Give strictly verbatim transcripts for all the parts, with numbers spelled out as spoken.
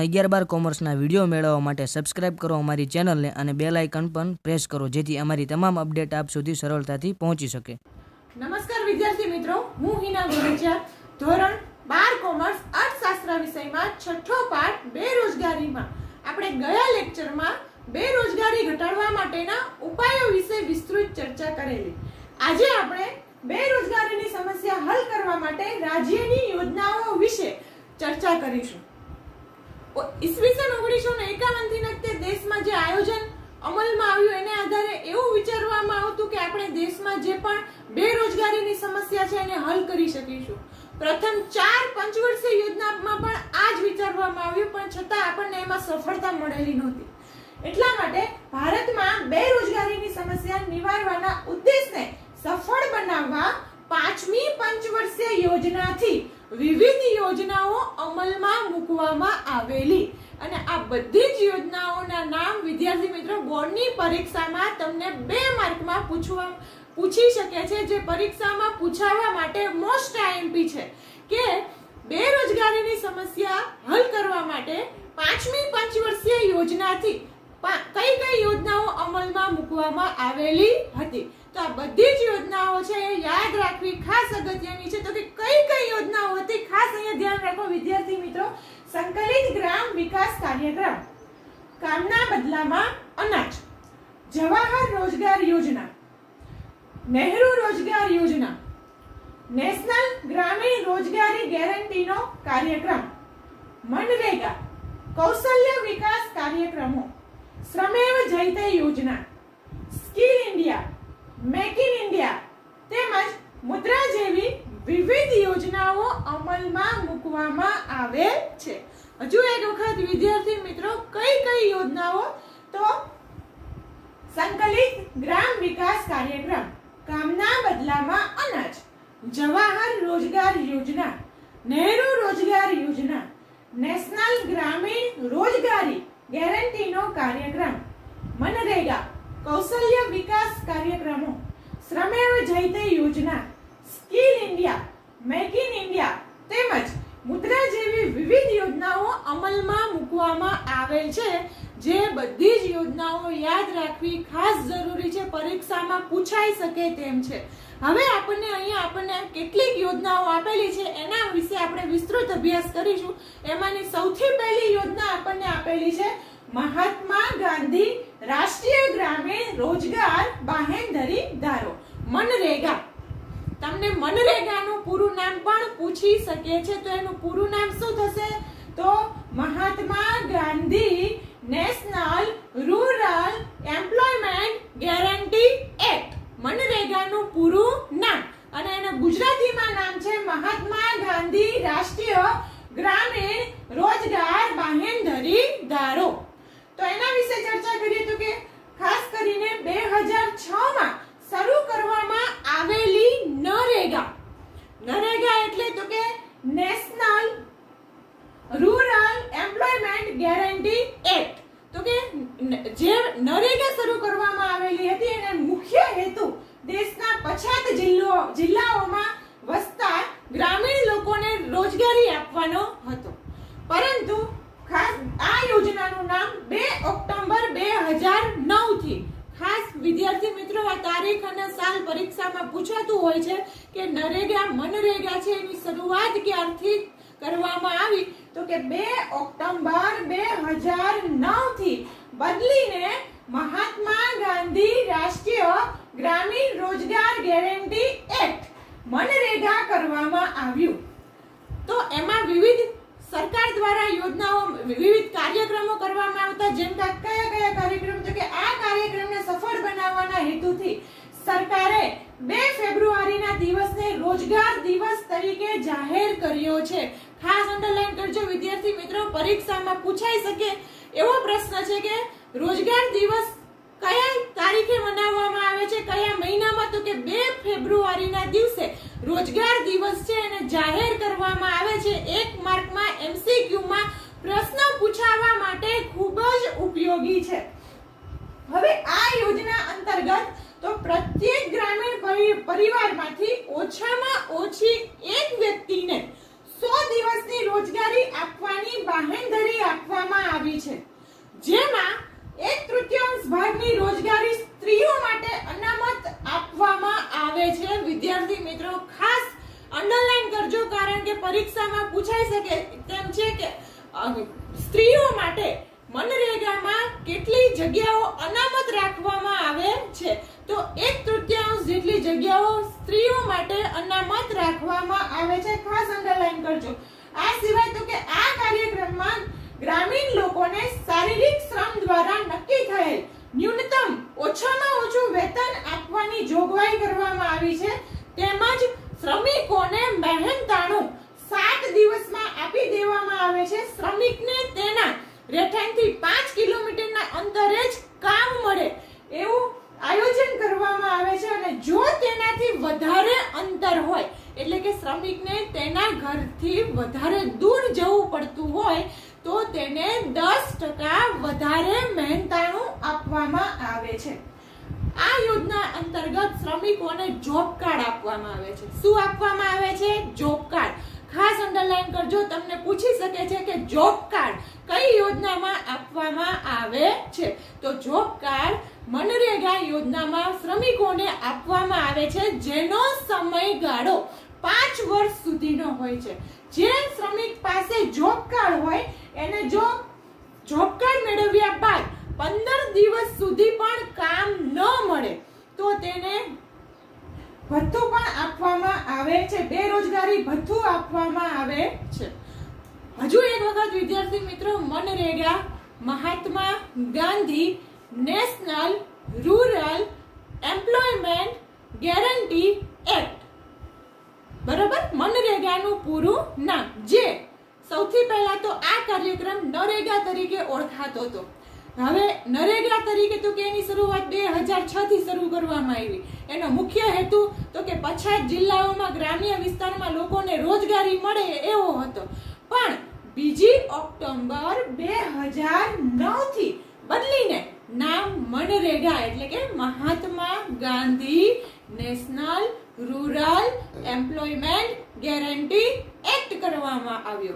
ધોરણ અગિયાર બાર કોમર્સના વિડીયો મેળવવા માટે સબસ્ક્રાઇબ કરો અમારી ચેનલને અને બેલ આઇકન પણ પ્રેસ કરો જેથી અમારી તમામ અપડેટ આપ સુધી સરળતાથી પહોંચી શકે. નમસ્કાર વિદ્યાર્થી મિત્રો, હું હિના ગોરચા ધોરણ બાર કોમર્સ અર્થશાસ્ત્ર વિષયમાં છઠ્ઠો પાઠ બેરોજગારીમાં આપણે ગયા લેક્ચરમાં બેરોજગારી ઘટાડવા માટેના ઉપાયો વિશે વિસ્તૃત ચર્ચા કરેલી. આજે આપણે બેરોજગારીની સમસ્યા હલ કરવા માટે રાજ્યની યોજનાઓ વિશે ચર્ચા કરીશું. ઈસવીસન ઓગણીસો ને એકાવન થી દેશમાં જે આયોજન અમલમાં આવ્યું એને આધારે એવું વિચારવામાં આવતું કે આપણે દેશમાં જે પણ બેરોજગારીની સમસ્યા છે એને હલ કરી શકીશું. પ્રથમ ચાર પંચવર્ષીય યોજનામાં પણ આ જ વિચારવામાં આવ્યું, પણ છતાં આપણને એમાં સફળતા મળેલી નહોતી. એટલા માટે ભારતમાં બેરોજગારીની સમસ્યા નિવારવાના ઉદ્દેશને સફળ બનાવવા પાંચમી પંચવર્ષીય યોજનાથી વિવિધ યોજનાઓ અમલમાં મૂકવામાં આવેલી અને આ બધી જ યોજનાઓના નામ વિદ્યાર્થી મિત્રો બોર્ડની પરીક્ષામાં તમને બે માર્કમાં પૂછવા પૂછી શકે છે, જે પરીક્ષામાં પૂછાવા માટે મોસ્ટ આઈએમપી છે કે બેરોજગારીની સમસ્યા હલ કરવા માટે પાંચમી પંચવર્ષીય યોજનાથી કઈ કઈ યોજનાઓ અમલમાં મૂકવામાં આવેલી હતી. તો આ બધી જ યોજનાઓ છે એ યાદ રાખવી ખાસ અગત્યની છે. તો કે કઈ કઈ યોજનાઓ હતી ખાસ અહીંયા ધ્યાન રાખો વિદ્યાર્થી મિત્રો. સંકલિત ગ્રામ વિકાસ કાર્યક્રમ, કામના બદલામાં અનાજ, જવાહર રોજગાર યોજના, નહેરુ રોજગાર યોજના, નેશનલ ગ્રામીણ રોજગારી ગેરંટીનો કાર્યક્રમ, મનરેગા, કૌશલ્ય વિકાસ કાર્યક્રમો, શ્રમેવ જયતે યોજના, skill India, make in India તેમજ મુદ્રા જેવી વિવિધ યોજનાઓ અમલમાં મૂકવામાં આવે છે. હજુ એક વખત વિદ્યાર્થી મિત્રો કઈ કઈ યોજનાઓ? તો સંકલિત ગ્રામ વિકાસ કાર્યક્રમ, કામના બદલામાં અનાજ, જવાહર રોજગાર યોજના, નહેરુ રોજગાર યોજના, નેશનલ ગ્રામીણ રોજગારી ગેરંટીનો કાર્યક્રમ, મનરેગા, કૌશલ્ય વિકાસ કાર્યક્રમો, શ્રમેવ જયતે યોજના, skill India, make in India તેમજ મુદ્રા જેવી વિવિધ યોજનાઓ અમલમાં મૂકવામાં આવેલ છે. જે બધી જ યોજનાઓ યાદ રાખવી ખાસ જરૂરી છે, પરીક્ષામાં પૂછાઈ શકે તેમ છે. હવે આપણને અહીંયા આપણને કેટલીક યોજનાઓ આપેલી છે એના વિશે આપણે વિસ્તૃત અભ્યાસ કરીશું. એમાંની સૌથી પહેલી યોજના આપણને આપેલી છે મહાત્મા ગાંધી રાષ્ટ્રીય ગ્રામીણ રોજગાર બાહેંધરી ધારો, મનરેગા. તમને મનરેગાનું પૂરું નામ પણ પૂછી શકે છે, તો એનું પૂરું નામ શું થશે? તો Mahatma Gandhi national rural employment guarantee act, મનરેગાનું પૂરું નામ. અને એના ગુજરાતીમાં નામ છે મહાત્મા ગાંધી રાષ્ટ્રીય ગ્રામીણ રોજગાર બાહેંધરી ધારો. તો એના વિશે ચર્ચા કરીએ તો કે ખાસ કરીને બે હજાર છ માં શરૂ કરવામાં આવેલી નરેગા. નરેગા એટલે તો કે national rural employment guarantee act. તો કે જે નરેગા શરૂ કરવામાં આવેલી હતી એનો મુખ્ય હેતુ દેશના પછાત જિલ્લો જિલ્લાઓમાં વસતા ગ્રામીણ લોકોને રોજગારી આપવાનો હતો. પરંતુ ખાસ આ યોજનાનું નામ બે ઓક્ટોબર બે હજાર નવ થી, ખાસ વિદ્યાર્થી મિત્રો આ તારીખ અને સાલ પરીક્ષામાં પૂછાતું હોય છે કે નરેગા મનરેગા છે એની શરૂઆત ક્યારથી કરવામાં આવી? તો કે બે ઓક્ટોબર બે હજાર નવ થી બદલીને મહાત્મા ગાંધી રાષ્ટ્રીય ગ્રામીણ રોજગાર ગેરંટી એક્ટ મનરેગા કરવામાં આવ્યું. તો એમાં વિવિધ સરકાર દ્વારા યોજનાઓ વિવિધ કાર્યક્રમો કરવામાં આવતા. જેમ કે કયા કયા કાર્યક્રમ? તો કે આ કાર્યક્રમને સફળ બનાવવાના હેતુથી સરકારે બે ફેબ્રુઆરીના દિવસને રોજગાર દિવસ તરીકે જાહેર કર્યો છે. ખાસ અંડરલાઈન કરજો વિદ્યાર્થી મિત્રો, પરીક્ષામાં પૂછાઈ શકે એવો પ્રશ્ન છે કે રોજગાર દિવસ કયા તારીખે મનાવવામાં આવે છે, કયા મહિનામાં? તો કે બે ફેબ્રુઆરીના દિવસે રોજગાર દિવસ છે એને જાહેર કરવામાં આવે છે. એક માર્કમાં એમસીક્યુ માં પ્રશ્ન પૂછાવા માટે ખૂબ જ ઉપયોગી છે. હવે આ યોજના અંતર્ગત તો પ્રત્યેક ગ્રામીણ પરિવારમાંથી ઓછામાં ઓછી એક વ્યક્તિને સો દિવસની રોજગારી આપવાની બાહેંધરી આપવા આવી છે, જેમાં એક તૃતીયાંશ ભાગની રોજગારી સ્ત્રીઓ માટે અનામત આપવામાં આવે છે। વિદ્યાર્થી મિત્રો ખાસ અંડરલાઈન કરજો, કારણ કે પરીક્ષામાં પૂછાઈ શકે તેમ છે કે સ્ત્રીઓ માટે મનરેગામાં કેટલી જગ્યાઓ અનામત રાખવામાં આવે છે। તો એક તૃતીયાંશ જેટલી જગ્યાઓ સ્ત્રીઓ માટે અનામત રાખવામાં આવે છે, ખાસ અંડરલાઈન કરજો। આ સિવાય તો કે આ કાર્યક્રમમાં ગ્રામીણ લોકોને શારીરિક શ્રમ દ્વારા નક્કી થયેલ ન્યૂનતમ ઓછામાં ઓછું વેતન આપવાની જોગવાઈ કરવામાં આવી છે, તેમજ શ્રમિકોને મહેનતાણું સાત દિવસમાં આપી દેવામાં આવે છે। શ્રમિકને તેના રહેઠાણથી પાંચ કિલોમીટરના અંતરે જ કામ મળે એવું આયોજન કરવામાં આવે છે, અને જો તેનાથી વધારે અંતર હોય એટલે કે શ્રમિકને તેના ઘરથી વધારે દૂર જવું પડતું હોય તો તેને દસ ટકા વધારે મહેનતાણું આપવામાં આવે છે। આ યોજના અંતર્ગત શ્રમિકોને જોબ કાર્ડ આપવામાં આવે છે। શું આપવામાં આવે છે? Job card. ખાસ અંડરલાઈન કરજો, તમને પૂછી શકે છે કે જોબ કાર્ડ કઈ યોજનામાં આપવામાં આવે છે। તો જોબ કાર્ડ મનરેગા યોજનામાં શ્રમિકોને આપવામાં આવે છે, જેનો સમયગાળો પાંચ વર્ષ સુધીનો હોય છે। જે શ્રમિક પાસે જોબ કાર્ડ હોય એને જો જોબ કાર્ડ મેળવ્યા બાદ પંદર દિવસ સુધી પણ કામ ન મળે તો તેને ભથ્થું પણ આપવામાં આવે છે, બેરોજગારી ભથ્થું આપવામાં આવે છે। હજુ એક વખત વિદ્યાર્થી મિત્રો, મનરેગા Mahatma Gandhi national rural employment guarantee act, બરાબર, મનરેગાનું પૂરું નામ, જે સૌથી પહેલા તો આ કાર્યક્રમ નરેગા તરીકે ઓળખાતો હતો। હવે નરેગા તરીકે તો કે એની શરૂઆત બે હજાર છ થી શરૂ કરવામાં આવી। એનો મુખ્ય હેતુ તો કે પછાત જિલ્લાઓમાં ગ્રામ્ય વિસ્તારમાં લોકોને રોજગારી મળે એવો હતો, પણ બીજી ઓક્ટોબર બે હજાર નવ થી બદલીને નામ મનરેગા એટલે કે Mahatma Gandhi national rural employment guarantee act કરવામાં આવ્યો,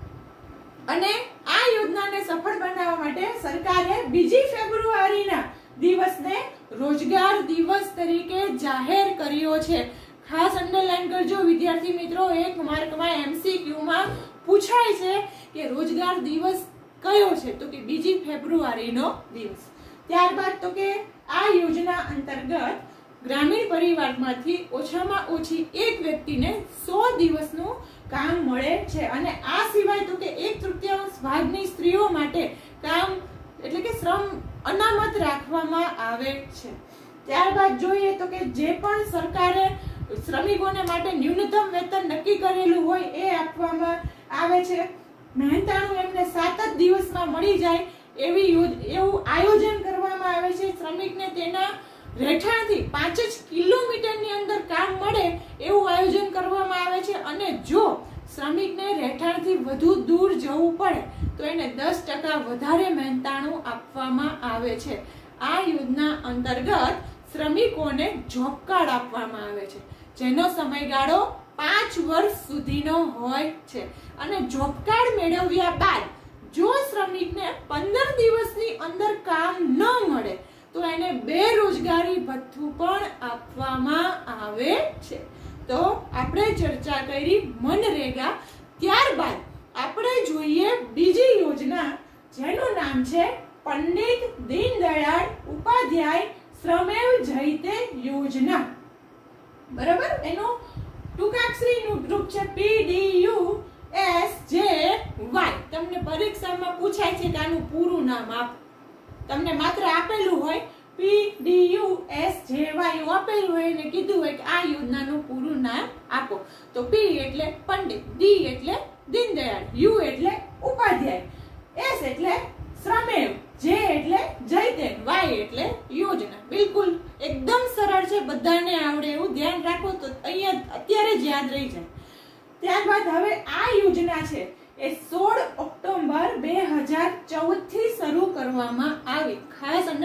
અને આ યોજનાને સફળ બનાવવા માટે સરકારે બીજી ફેબ્રુઆરીના દિવસને રોજગાર દિવસ તરીકે જાહેર કર્યો છે। ખાસ અંડરલાઈન કરજો વિદ્યાર્થી મિત્રો, એક માર્કમાં એમસીક્યુ માં પૂછાય છે કે રોજગાર દિવસ કયો છે, તો કે બીજી ફેબ્રુઆરીનો દિવસ। ત્યારબાદ તો કે આ યોજના અંતર્ગત ગ્રામીણ પરિવારમાંથી ઓછામાં ઓછી એક વ્યક્તિને સો દિવસનું કામ મળે છે, અને આ સિવાય તો કે એક તૃતીયાંશ ભાગની સ્ત્રીઓ માટે કામ એટલે કે શ્રમ અનામત રાખવામાં આવે છે। ત્યારબાદ જોઈએ તો કે જે પણ સરકારે શ્રમિકોને માટે ન્યૂનતમ વેતન નક્કી કરેલું હોય એ આપવામાં આવે છે। મહેનતાણું એમને સાત જ દિવસમાં મળી જાય એવી એવું આયોજન કરવામાં આવે છે। શ્રમિકને તેના રહેઠાણથી પાંચ જ કિલોમીટરની અંદર કામ મળે એવું આયોજન કરવામાં આવે છે, અને જો શ્રમિકને રહેઠાણથી વધુ દૂર જવું પડે તો એને દસ ટકા વધારે મહેનતાણું આપવામાં આવે છે। આ યોજના અંતર્ગત શ્રમિકોને જોબ કાર્ડ આપવામાં આવે છે, જેનો સમયગાળો પાંચ વર્ષ સુધીનો હોય છે, અને જોબ કાર્ડ મેળવ્યા બાદ જો શ્રમિકને પંદર દિવસની અંદર કામ ન મળે તો એને બેરોજગારી ભથ્થું પણ આપવામાં આવે છે। તો આપણે ચર્ચા કરી મનરેગા, ત્યારબાદ આપણે જોઈએ બીજી યોજના, જેનું નામ છે પંડિત દીનદયાળ ઉપાધ્યાય શ્રમેવ જયતે યોજના, બરાબર। એનું ટૂંકાક્ષરીનું ગ્રુપ છે પીડીયુ એસ જે વાય। તમને પરીક્ષામાં પૂછાય છે કે આનું પૂરું નામ આપો, તમને માત્ર આપેલું હોય પીડીયુ એસ જે વાય એવું આપેલું હોય અને કીધું હોય કે આ યોજનાનું પૂરું નામ આપો, તો પી એટલે પંડિત, ડી એટલે દીનદયાળ, યુ એટલે ઉપાધ્યાય, એસ એટલે શ્રમેવ, જે એટલે જયતે, વાય એટલે યોજના। બિલકુલ એકદમ સરળ છે, બધાને આવડે એવું ધ્યાન રાખો તો અહીંયા અત્યારે જ યાદ રહી જાય। ત્યારબાદ હવે આ યોજના છે એ સોળ ઓક્ટોબર બે હજાર ચૌદ થી શરૂ કરવામાં આવી। ખાસ અંડરલાઈન કરજો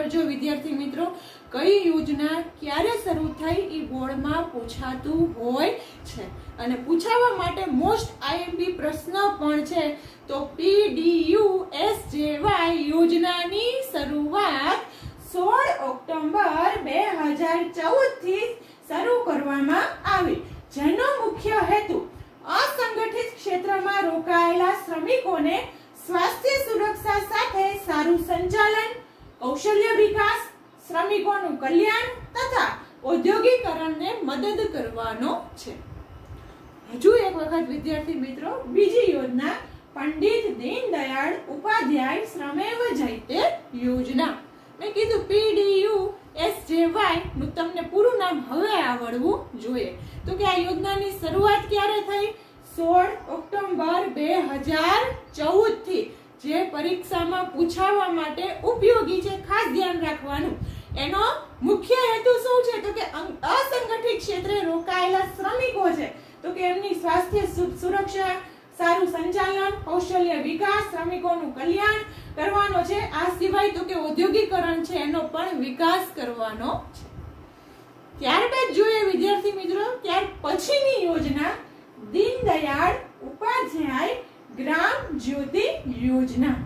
કરજો વિદ્યાર્થી મિત્રો. કઈ યોજના ક્યારે શરૂ થઈ એ બોર્ડમાં પૂછાતું હોય છે અને પૂછાવા માટે મોસ્ટ આઈએમપી પ્રશ્ન પણ છે. તો પીડીયુએસજેવાય યોજનાની શરૂઆત સોળ ઓક્ટોબર બે હજાર ચૌદ થી શરૂ કરવામાં આવી, જેનો મુખ્ય હેતુ અસંગઠિત ક્ષેત્રમાં રોકાયેલા શ્રમિકોને સ્વાસ્થ્ય સુરક્ષા સાથે સારું સંચાલન, કૌશલ્ય વિકાસ, શ્રમિકોનું કલ્યાણ તથા ઔદ્યોગિકરણને મદદ કરવાનો છે. હજુ એક વખત વિદ્યાર્થી મિત્રો બીજી યોજના પંડિત દીનદયાળ ઉપાધ્યાય શ્રમેવ જયતે યોજના. મેં કીધું પીડીયુએસજેવાય નું તમને પૂરું નામ હવે આવડવું જોઈએ. તો કે આ યોજનાની શરૂઆત ક્યારે થઈ? સોળ ઓક્ટોબર બે હજાર ચૌદ થી. જે પરીક્ષામાં પૂછાવા માટે ઉપયોગી છે, ખાસ ધ્યાન રાખવાનું. એનો મુખ્ય હેતુ શું છે? તો કે અસંગઠિત ક્ષેત્રે રોકાયેલા શ્રમિકો છે તો કે એમની સ્વાસ્થ્ય સુરક્ષા, સારું સંચાલન, કૌશલ્ય વિકાસ, શ્રમિકોનું કલ્યાણ કરવાનો છે. આ સિવાય તો કે ઔદ્યોગિકરણ છે એનો પણ વિકાસ કરવાનો છે. ત્યારબાદ જોઈએ વિદ્યાર્થી મિત્રો, ત્યાર પછીની યોજના દીનદયાળ ઉપાધ્યાય ગ્રામ જ્યોતિ યોજના,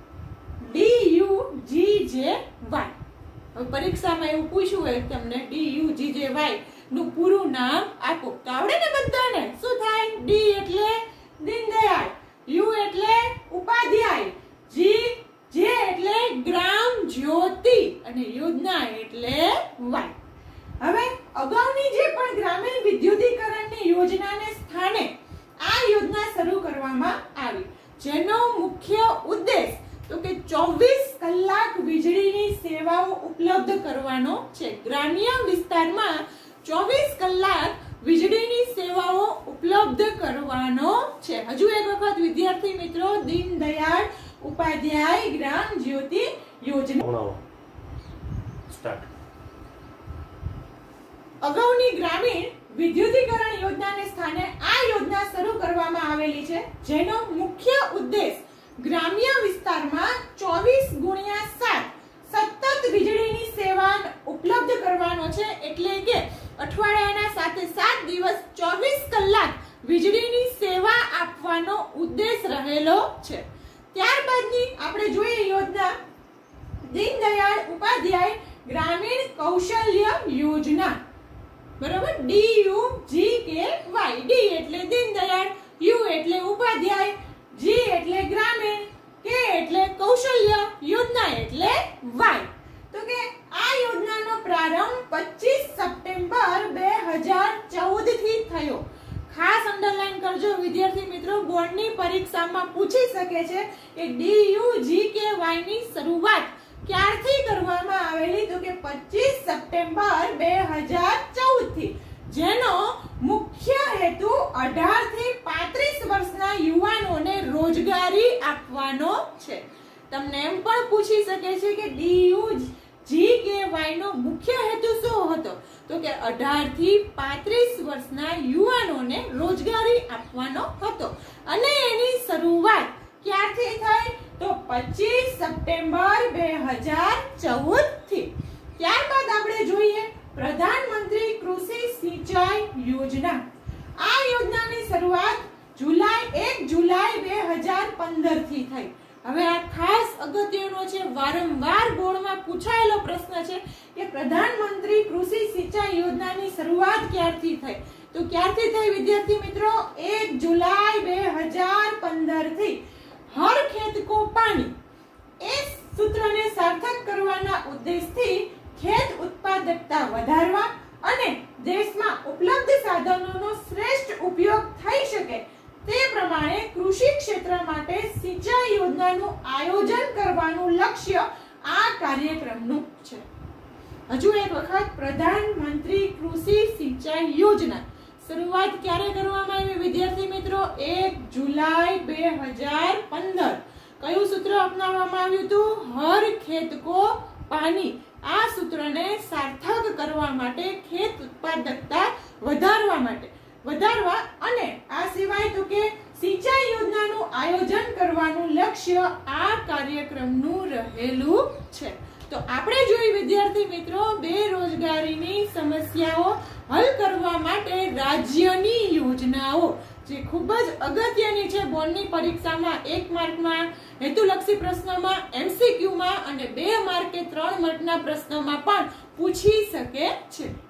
ડીયુજીજેવાય. હવે પરીક્ષામાં એવું પૂછ્યું હોય તમને ડીયુજીજેવાય નું પૂરું નામ આપો તો આવડે ને બધાને? શું થાય? ડી એટલે દીનદયાળ, યુ એટલે ઉપાધ્યાય, જી જે એટલે ગ્રામ જ્યોતિ અને યોજના એટલે વાય. હવે અગાઉની જે પણ ગ્રામીણ વિદ્યુતીકરણની યોજનાને સ્થાને આ યોજના શરૂ કરવામાં આવી, જેનો મુખ્ય ઉદ્દેશ તો કે ચોવીસ કલાક વીજળીની સેવાઓ ઉપલબ્ધ કરવાનો છે. ગ્રામ્ય વિસ્તારમાં ચોવીસ કલાક વીજળીની સેવાઓ ઉપલબ્ધ કરવાનો છે. હજુ એક વખત વિદ્યાર્થી મિત્રો, દીનદયાળ ઉપાધ્યાય ગ્રામ જ્યોતિ યોજના. સ્ટાર્ટ. અગાઉની ગ્રામીણ વિદ્યુતીકરણ યોજનાને સ્થાને આ યોજના શરૂ કરવામાં આવેલી છે, જેનો મુખ્ય ઉદ્દેશ ગ્રામ્ય વિસ્તારમાં ચોવીસ ગુણ્યા સાત સતત વીજળીની સેવા ઉપલબ્ધ કરવાનો છે. એટલે કે અઠવાડિયાના સાથે સાત દિવસ ચોવીસ કલાક વીજળીની સેવા આપવાનો ઉદ્દેશ રહેલો છે. ત્યારબાદની આપણે જોઈએ યોજના દીનદયાળ ઉપાધ્યાય ગ્રામીણ કૌશલ્ય યોજના. બરાબર? ડી યુ જી કે વાય. ડી એટલે દીનદયાળ, યુ એટલે ઉપાધ્યાય, જી એટલે ગ્રામીણ, કે એટલે કૌશલ્ય, યોજના એટલે વાય. તો કે આ યોજનાનો પ્રારંભ પચીસ સપ્ટેમ્બર બે હજાર ચૌદ થી થયો. ખાસ અંડરલાઈન કરજો વિદ્યાર્થી મિત્રો, બોર્ડની પરીક્ષામાં પૂછી શકે છે કે ડી યુ જી કે વાય ની શરૂઆત ક્યારથી કરવામાં આવેલી? તો કે પચીસ સપ્ટેમ્બર બે હજાર ચૌદ થી, જેનો મુખ્ય હેતુ અઢાર થી પાંત્રીસ વર્ષના યુવાનોને રોજગારી આપવાનો છે. તમને એમ પણ પૂછી શકે છે કે ડીયુ જીકેવાય નો મુખ્ય હેતુ શું હતો? તો કે અઢાર થી પાંત્રીસ વર્ષના યુવાનોને રોજગારી આપવાનો હતો અને એની શરૂઆત ક્યારથી થઈ? તો પચીસ સપ્ટેમ્બર બે હજાર ચૌદ થી. ત્યારબાદ આપણે જોઈએ પ્રધાનમંત્રી કૃષિ સિંચાઈ યોજના. આ યોજનાની શરૂઆત જુલાઈ એક જુલાઈ બે હજાર પંદર થી થઈ. હવે આ ખાસ અગત્યનો છે, વારંવાર બોર્ડમાં પૂછાયેલો પ્રશ્ન છે કે પ્રધાનમંત્રી કૃષિ સિંચાઈ યોજનાની શરૂઆત ક્યારથી થઈ? તો ક્યારથી થઈ વિદ્યાર્થી મિત્રો? એક જુલાઈ બે હજાર પંદર થી. હર ખેત કો પાણી એ સૂત્રને સાર્થક કરવાના ઉદ્દેશથી ખેત ઉત્પાદકતા વધારવા અને દેશમાં ઉપલબ્ધ સાધનોનો શ્રેષ્ઠ ઉપયોગ થઈ શકે તે પ્રમાણે કૃષિ ક્ષેત્ર માટે સિંચાઈ યોજનાનું આયોજન કરવાનું લક્ષ્ય આ કાર્યક્રમનું છે. હજુ એક વખત પ્રધાનમંત્રી કૃષિ સિંચાઈ યોજના શરૂઆત ક્યારે કરવામાં આવી વિદ્યાર્થી મિત્રો? એક જુલાઈ બે હજાર પંદર. કયું સૂત્ર અપનાવવામાં આવ્યું હતું? હર ખેત કો પાણી. આ સૂત્રને સાર્થક કરવા માટે, ખેત ઉત્પાદકતા વધારવા માટે વધારવા અને આ સિવાય તો કે સિંચાઈ યોજનાનું આયોજન કરવાનું લક્ષ્ય આ કાર્યક્રમનું રહેલું છે. તો આપણે જોઈ વિદ્યાર્થી મિત્રો બેરોજગારીની સમસ્યાઓ હલ કરવા માટે રાજ્યની યોજનાઓ, જે ખૂબ જ અગત્યની છે બોર્ડની પરીક્ષામાં એક માર્કમાં, હેતુલક્ષી પ્રશ્નોમાં, એમસીક્યુમાં અને બે માર્કે ત્રણ માર્કના પ્રશ્નોમાં પણ પૂછી શકે છે.